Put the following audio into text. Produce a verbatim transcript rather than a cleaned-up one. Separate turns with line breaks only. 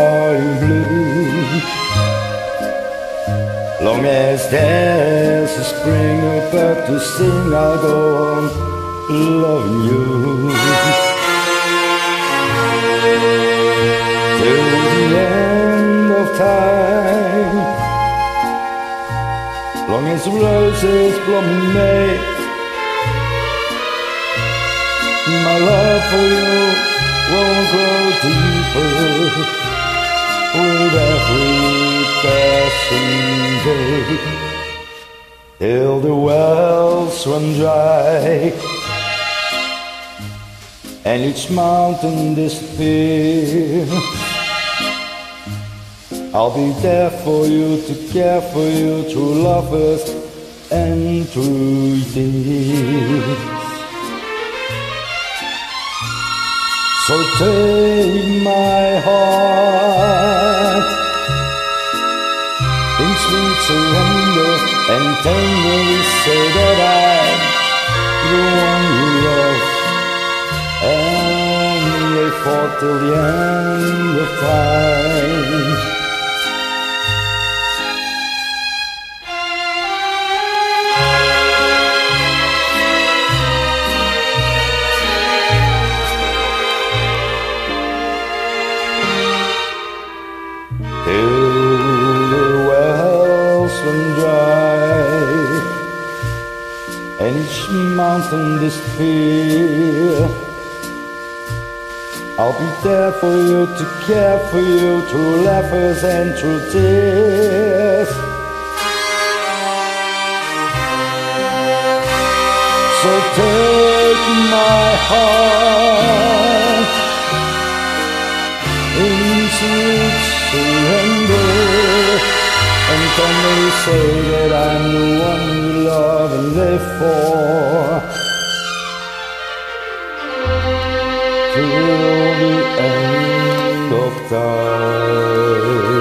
are in blue. Long as there's a spring bird to sing, I'll go on loving you till the end of time. Long as roses bloom in May, my love for you won't grow deeper with every passing day, till the wells run dry and each mountain disappear. I'll be there for you, to care for you, true lovers and true tears. So take my heart in sweet surrender and tenderly say that I'm the one you love, and wait for till the end of time. Till the wells run dry and each mountain disappear, I'll be there for you, to care for you, through laughers and through tears. So take my heart in sweet surrender and tenderly say that I'm the one you love and live for till the end of time.